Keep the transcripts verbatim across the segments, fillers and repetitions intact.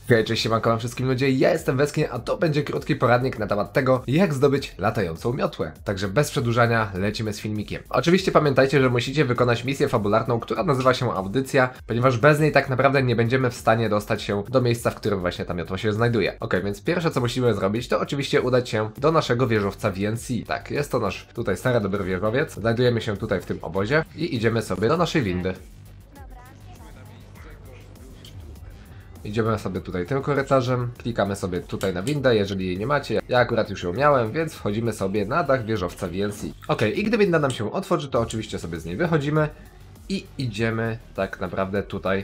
Hej, cześć, siemanko wam wszystkim ludzie, ja jestem Weskin, a to będzie krótki poradnik na temat tego, jak zdobyć latającą miotłę. Także bez przedłużania lecimy z filmikiem. Oczywiście pamiętajcie, że musicie wykonać misję fabularną, która nazywa się audycja, ponieważ bez niej tak naprawdę nie będziemy w stanie dostać się do miejsca, w którym właśnie ta miotła się znajduje. Ok, więc pierwsze co musimy zrobić, to oczywiście udać się do naszego wieżowca V N C. Tak, jest to nasz tutaj stary dobry wieżowiec, znajdujemy się tutaj w tym obozie i idziemy sobie do naszej windy. Idziemy sobie tutaj tym korytarzem, klikamy sobie tutaj na windę, jeżeli jej nie macie. Ja akurat już ją miałem, więc wchodzimy sobie na dach wieżowca V N C. Ok, i gdy winda nam się otworzy, to oczywiście sobie z niej wychodzimy i idziemy tak naprawdę tutaj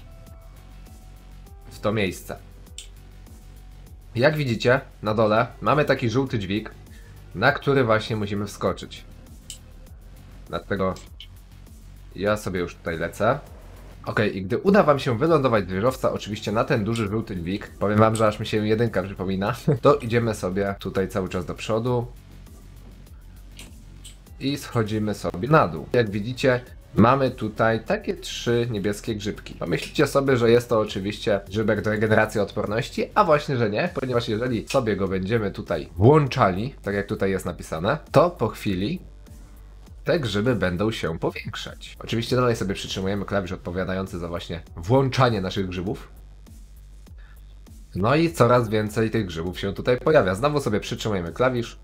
w to miejsce. Jak widzicie, na dole mamy taki żółty dźwig, na który właśnie musimy wskoczyć. Dlatego ja sobie już tutaj lecę. Ok, i gdy uda wam się wylądować z wieżowca, oczywiście na ten duży żółty dźwig, powiem wam, że aż mi się jedynka przypomina, to idziemy sobie tutaj cały czas do przodu i schodzimy sobie na dół. Jak widzicie, mamy tutaj takie trzy niebieskie grzybki. Pomyślicie sobie, że jest to oczywiście grzybek do regeneracji odporności, a właśnie, że nie, ponieważ jeżeli sobie go będziemy tutaj włączali, tak jak tutaj jest napisane, to po chwili te grzyby będą się powiększać. Oczywiście dalej sobie przytrzymujemy klawisz odpowiadający za właśnie włączanie naszych grzybów. No i coraz więcej tych grzybów się tutaj pojawia. Znowu sobie przytrzymujemy klawisz.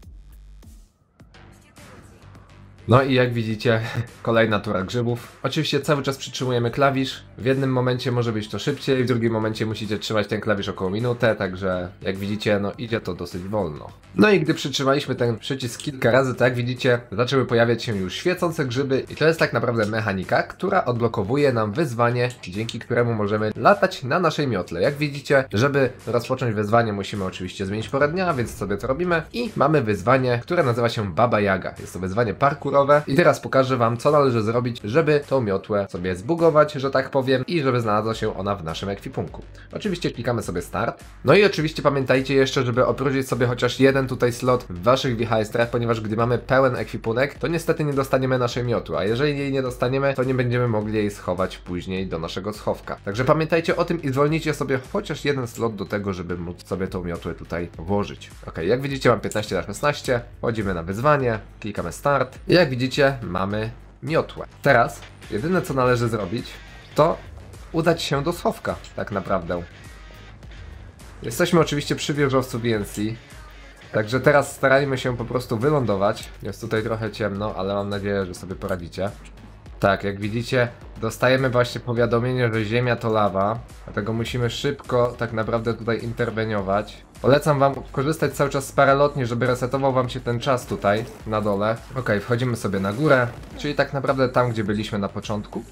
No i jak widzicie, kolejna tura grzybów. Oczywiście cały czas przytrzymujemy klawisz. W jednym momencie może być to szybciej, w drugim momencie musicie trzymać ten klawisz około minutę, także jak widzicie, no idzie to dosyć wolno. No i gdy przytrzymaliśmy ten przycisk kilka razy, to jak widzicie, zaczęły pojawiać się już świecące grzyby i to jest tak naprawdę mechanika, która odblokowuje nam wyzwanie, dzięki któremu możemy latać na naszej miotle. Jak widzicie, żeby rozpocząć wyzwanie, musimy oczywiście zmienić porę dnia, więc sobie to robimy i mamy wyzwanie, które nazywa się Baba Jaga. Jest to wyzwanie parkour. I teraz pokażę wam, co należy zrobić, żeby tą miotłę sobie zbugować, że tak powiem, i żeby znalazła się ona w naszym ekwipunku. Oczywiście klikamy sobie start. No i oczywiście pamiętajcie jeszcze, żeby opróżnić sobie chociaż jeden tutaj slot w waszych wichajstrach, ponieważ gdy mamy pełen ekwipunek, to niestety nie dostaniemy naszej miotły, a jeżeli jej nie dostaniemy, to nie będziemy mogli jej schować później do naszego schowka. Także pamiętajcie o tym i zwolnijcie sobie chociaż jeden slot do tego, żeby móc sobie tą miotłę tutaj włożyć. Ok, jak widzicie, mam piętnaście na szesnaście, wchodzimy na wyzwanie, klikamy start. I jak widzicie, mamy miotłę. Teraz jedyne co należy zrobić, to udać się do schowka, tak naprawdę. Jesteśmy oczywiście przy wieżowcu V N C, także teraz starajmy się po prostu wylądować. Jest tutaj trochę ciemno, ale mam nadzieję, że sobie poradzicie. Tak, jak widzicie, dostajemy właśnie powiadomienie, że ziemia to lawa, dlatego musimy szybko tak naprawdę tutaj interweniować. Polecam wam korzystać cały czas z paralotni, żeby resetował wam się ten czas tutaj na dole. Ok, wchodzimy sobie na górę, czyli tak naprawdę tam, gdzie byliśmy na początku.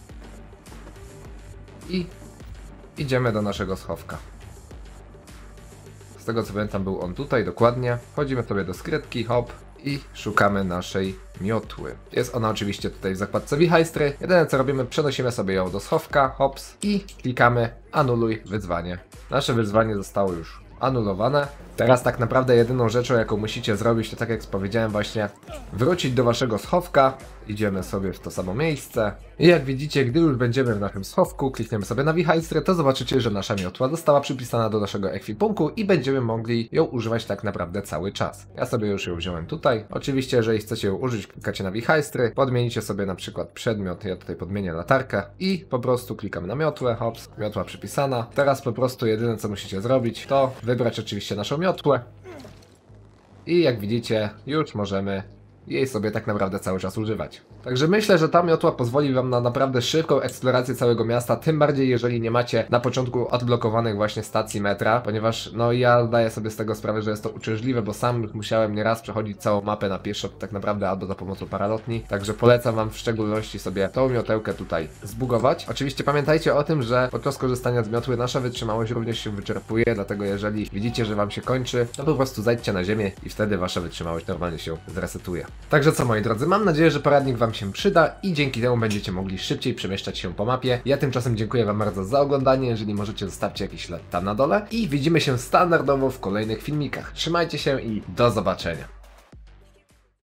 I idziemy do naszego schowka. Z tego co pamiętam, był on tutaj dokładnie. Wchodzimy sobie do skrytki, hop, i szukamy naszej miotły. Jest ona oczywiście tutaj w zakładce wichajstry. Jedyne co robimy, przenosimy sobie ją do schowka, hops, i klikamy anuluj wyzwanie. Nasze wyzwanie zostało już anulowane. Teraz tak naprawdę jedyną rzeczą, jaką musicie zrobić, to tak jak powiedziałem właśnie, wrócić do waszego schowka. Idziemy sobie w to samo miejsce. I jak widzicie, gdy już będziemy w naszym schowku, klikniemy sobie na wichajstrę, to zobaczycie, że nasza miotła została przypisana do naszego ekwipunku i będziemy mogli ją używać tak naprawdę cały czas. Ja sobie już ją wziąłem tutaj. Oczywiście, jeżeli chcecie ją użyć, klikacie na wichajstry, podmienicie sobie na przykład przedmiot, ja tutaj podmienię latarkę i po prostu klikamy na miotłę, hops, miotła przypisana. Teraz po prostu jedyne co musicie zrobić, to wybrać oczywiście naszą miotłę i jak widzicie, już możemy jej sobie tak naprawdę cały czas używać. Także myślę, że ta miotła pozwoli wam na naprawdę szybką eksplorację całego miasta, tym bardziej jeżeli nie macie na początku odblokowanych właśnie stacji metra, ponieważ no ja zdaję sobie z tego sprawę, że jest to uciążliwe, bo sam musiałem nieraz przechodzić całą mapę na pieszo tak naprawdę albo za pomocą paralotni, także polecam wam w szczególności sobie tą miotełkę tutaj zbugować. Oczywiście pamiętajcie o tym, że podczas korzystania z miotły nasza wytrzymałość również się wyczerpuje, dlatego jeżeli widzicie, że wam się kończy, to po prostu zejdźcie na ziemię i wtedy wasza wytrzymałość normalnie się zresetuje. Także co moi drodzy, mam nadzieję, że poradnik wam się przyda i dzięki temu będziecie mogli szybciej przemieszczać się po mapie. Ja tymczasem dziękuję wam bardzo za oglądanie, jeżeli możecie zostawcie jakiś ślad tam na dole i widzimy się standardowo w kolejnych filmikach. Trzymajcie się i do zobaczenia.